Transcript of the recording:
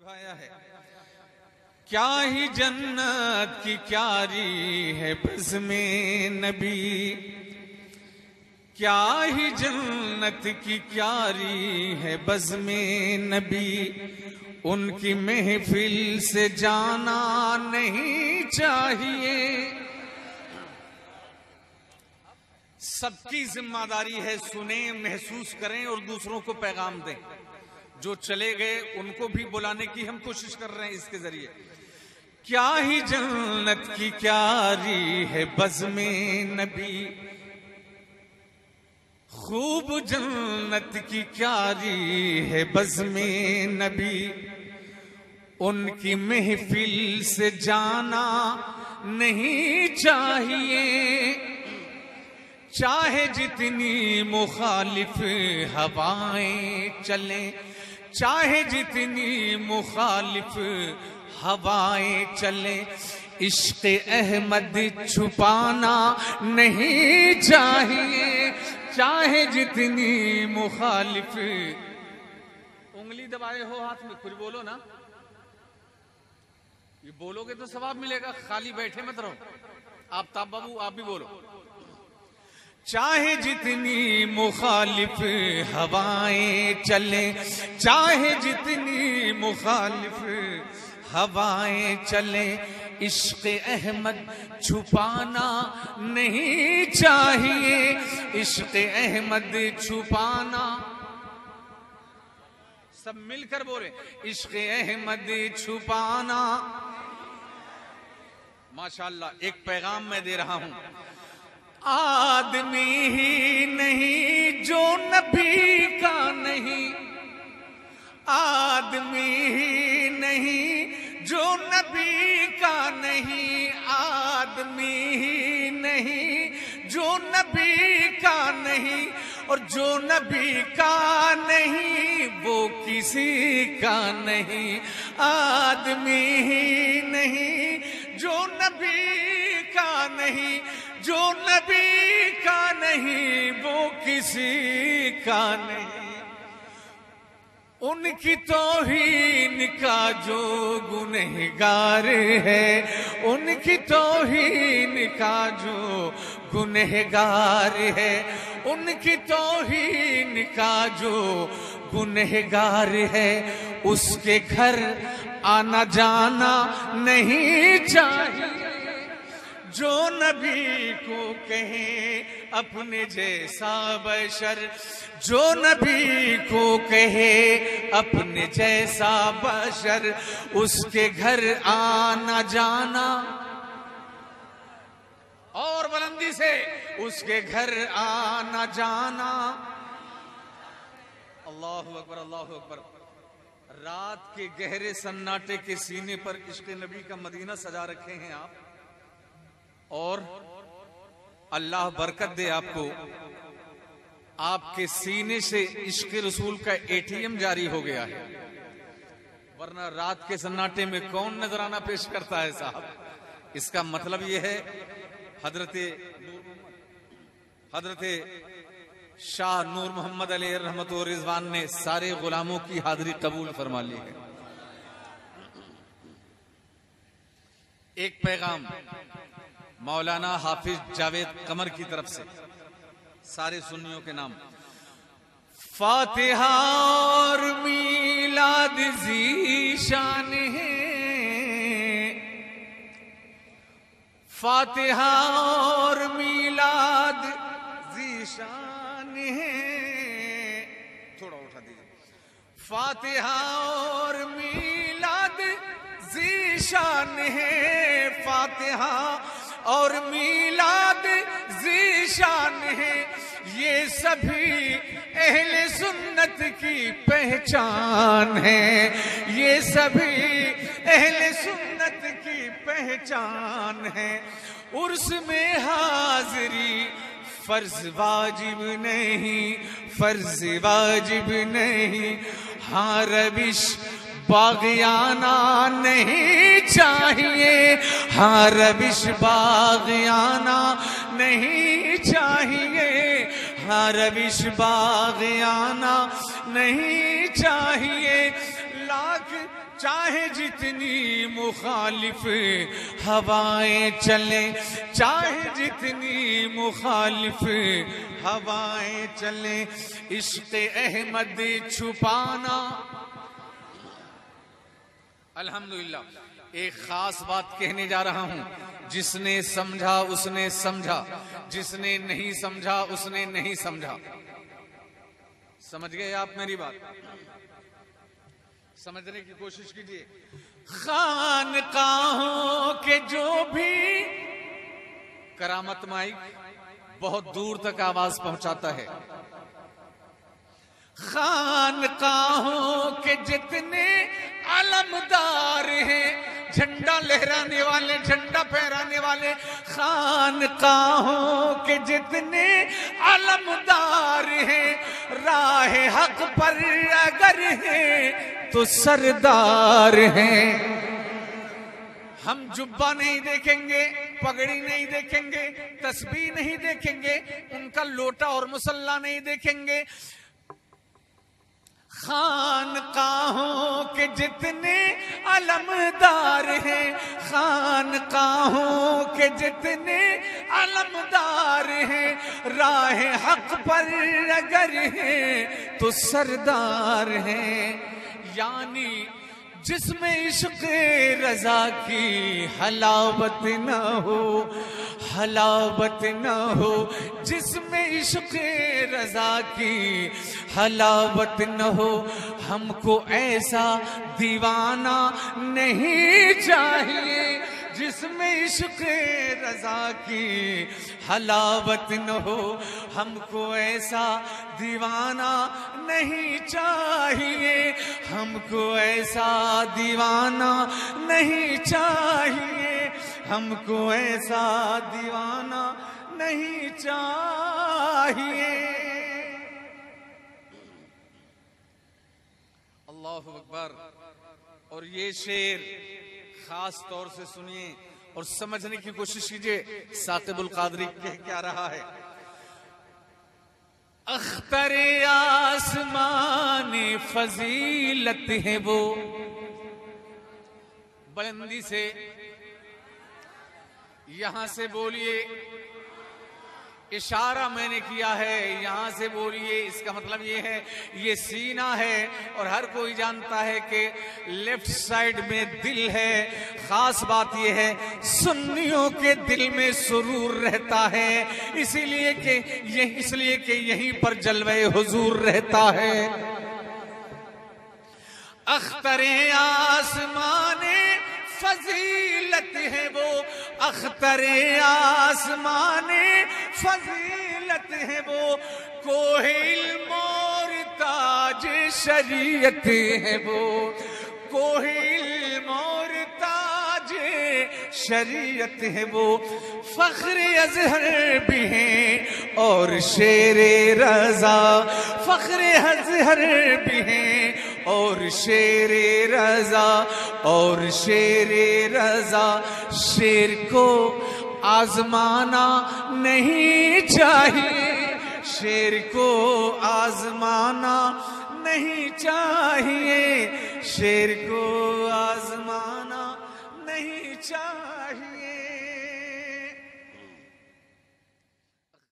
فرمایا ہے کیا ہی جنت کی کیاری ہے بزم نبی، کیا ہی جنت کی کیاری ہے بزم نبی، ان کی محفل سے جانا نہیں چاہیے۔ سب کی ذمہ داری ہے سنیں، محسوس کریں اور دوسروں کو پیغام دیں۔ جو چلے گئے ان کو بھی بلانے کی ہم کوشش کر رہے ہیں اس کے ذریعے۔ کیا ہی جنت کی کیاری ہے بزم نبی، خوب جنت کی کیاری ہے بزم نبی، ان کی محفل سے جانا نہیں چاہیے، چاہے جتنی مخالف ہوائیں چلیں، چاہے جتنی مخالف ہوائیں چلیں، عشق احمد چھپانا نہیں چاہیے، چاہے جتنی مخالف۔ انگلی دبائے ہو ہاتھ میں، کچھ بولو نا، یہ بولو گے تو ثواب ملے گا، خالی بیٹھے مت رہو۔ آفتاب بابو آپ بھی بولو۔ چاہے جتنی مخالف ہوائیں چلیں، چاہے جتنی مخالف ہوائیں چلیں، عشق احمد چھپانا نہیں چاہیے، عشق احمد چھپانا۔ سب مل کر بولے، عشق احمد چھپانا۔ ماشاءاللہ، ایک پیغام میں دے رہا ہوں، آدمی ہی نہیں جو نبی کا نہیں، آدمی ہی نہیں جو نبی کا نہیں، آدمی ہی نہیں جو نبی کا نہیں، اور جو نبی کا نہیں وہ کسی کا نہیں، آدمی ہی نہیں جو نبی کا نہیں، جو نبی کا نہیں وہ کسی کا نہیں، ان کی توہین کا جو گنہگار ہے، ان کی توہین کا جو گنہگار ہے، ان کی توہین کا جو گنہگار ہے، اس کے گھر آنا جانا نہیں چاہیے، جو نبی کو کہے اپنے جیسا بشر، جو نبی کو کہے اپنے جیسا بشر، اس کے گھر آنا جانا، اور بلندی سے، اس کے گھر آنا جانا۔ اللہ اکبر، اللہ اکبر۔ رات کے گہرے سناٹے کے سینے پر عشق نبی کا مدینہ سجا رکھے ہیں آپ، اور اللہ برکت دے آپ کو، آپ کے سینے سے عشق رسول کا ATM جاری ہو گیا ہے، ورنہ رات کے سناٹے میں کون نذرانہ پیش کرتا ہے صاحب۔ اس کا مطلب یہ ہے حضرت شاہ نور محمد علیہ رحمت و رضوان نے سارے غلاموں کی حاضری قبول فرما لی ہے۔ ایک پیغام مولانا حافظ جاوید قمر کی طرف سے سارے سنیوں کے نام۔ فاتحہ اور میلاد ذیشان ہے، فاتحہ اور میلاد ذیشان ہے، تھوڑا اٹھا دیجیے۔ فاتحہ اور میلاد ذیشان ہے، فاتحہ اور میلاد ذیشان ہے، یہ سبھی اہل سنت کی پہچان ہے، یہ سبھی اہل سنت کی پہچان ہے۔ عرس میں حاضری فرض واجب نہیں، فرض واجب نہیں، ہاں روش باغیانہ نہیں چاہیے، ہاں روش باغیانہ نہیں چاہیے، ہاں روش باغیانہ نہیں چاہیے۔ لاکھ چاہے جتنی مخالف ہوائیں چلیں، چاہے جتنی مخالف ہوائیں چلیں، عشق احمد چھپانا۔ الحمدللہ ایک خاص بات کہنے جا رہا ہوں، جس نے سمجھا اس نے سمجھا، جس نے نہیں سمجھا اس نے نہیں سمجھا۔ سمجھ گئے آپ میری بات؟ سمجھنے کی کوشش کیجیے۔ خانقاہوں کے جو بھی کرامت مائک بہت دور تک آواز پہنچاتا ہے، خانقاہوں کے جتنے علمدار ہیں، جھنڈا لہرانے والے، جھنڈا پھہرانے والے، خانقاہوں کے جتنے علمدار ہیں، راہ حق پر اگر ہیں تو سردار ہیں۔ ہم جبہ نہیں دیکھیں گے، پگڑی نہیں دیکھیں گے، تسبیح نہیں دیکھیں گے، ان کا لوٹا اور مصلا نہیں دیکھیں گے۔ خانقاہوں کے جتنے علمدار ہیں، خانقاہوں کے جتنے علمدار ہیں، راہ حق پر اگر ہیں تو سردار ہیں۔ یعنی جس میں عشق رضا کی حلاوت نہ ہو، حلاوت نہ ہو، جس میں عشق رضا کی حلاوت نہ ہو، ہم کو ایسا دیوانہ نہیں چاہیے۔ جس میں عشق رضا کی حلاوت نہ ہو، ہم کو ایسا دیوانہ نہیں چاہیے، ہم کو ایسا دیوانہ نہیں چاہیے، ہم کو ایسا دیوانہ نہیں چاہیے۔ اللہ اکبر۔ اور یہ شعر خاص طور سے سنیے اور سمجھنے کی کوشش کیجئے ثاقب القادری کہہ کیا رہا ہے۔ اختر آسمان فضیلت ہے وہ، بلندی سے یہاں سے بولیے، اشارہ میں نے کیا ہے، یہاں سے بولیے، اس کا مطلب یہ ہے یہ سینہ ہے، اور ہر کوئی جانتا ہے کہ لیفٹ سائیڈ میں دل ہے۔ خاص بات یہ ہے سنیوں کے دل میں سرور رہتا ہے، اس لیے کہ یہیں پر جلوہ حضور رہتا ہے۔ اختر آسمان فضیلت ہے وہ، اختر آسمان فضیلت ہے وہ، کوہ علم اور تاج شریعت ہے وہ، کوہ علم اور تاج شریعت ہے وہ، فخر اظہر بھی ہیں اور شیر رضا، فخر اظہر بھی ہیں اور شیر رضا، اور شیر رضا۔ شیر کو آزمانا نہیں چاہیے، شیر کو آزمانا نہیں چاہیے، شیر کو آزمانا